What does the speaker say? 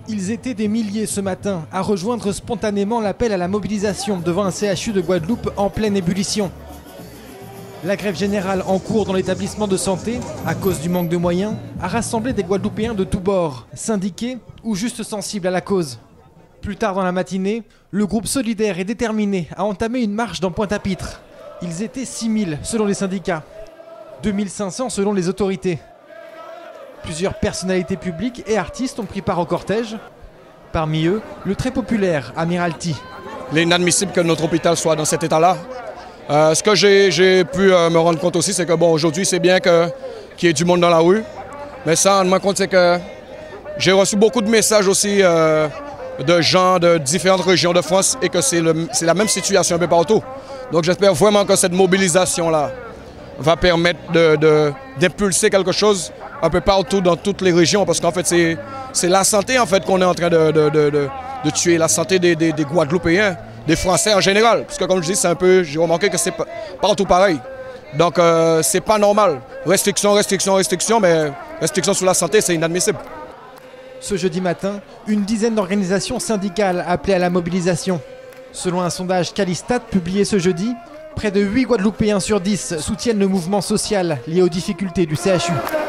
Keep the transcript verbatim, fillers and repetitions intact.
Ils étaient des milliers ce matin à rejoindre spontanément l'appel à la mobilisation devant un C H U de Guadeloupe en pleine ébullition. La grève générale en cours dans l'établissement de santé, à cause du manque de moyens, a rassemblé des Guadeloupéens de tous bords, syndiqués ou juste sensibles à la cause. Plus tard dans la matinée, le groupe solidaire et déterminé a entamé une marche dans Pointe-à-Pitre. Ils étaient six mille selon les syndicats, deux mille cinq cents selon les autorités. Plusieurs personnalités publiques et artistes ont pris part au cortège. Parmi eux, le très populaire Amiralty. Il est inadmissible que notre hôpital soit dans cet état-là. Euh, ce que j'ai pu euh, me rendre compte aussi, c'est que bon, aujourd'hui, c'est bien qu'il y ait du monde dans la rue. Mais ça, en me rend compte, c'est que j'ai reçu beaucoup de messages aussi euh, de gens de différentes régions de France et que c'est la même situation un peu partout. Donc j'espère vraiment que cette mobilisation-là va permettre d'impulser quelque chose un peu partout dans toutes les régions, parce qu'en fait c'est la santé en fait qu'on est en train de, de, de, de, de tuer, la santé des, des, des Guadeloupéens, des Français en général, parce que comme je dis, c'est un peu, j'ai remarqué que c'est partout pareil. Donc euh, c'est pas normal. Restriction, restriction, restriction, mais restriction sur la santé, c'est inadmissible. Ce jeudi matin, une dizaine d'organisations syndicales appelaient à la mobilisation. Selon un sondage Calistat publié ce jeudi, près de huit Guadeloupéens sur dix soutiennent le mouvement social lié aux difficultés du C H U.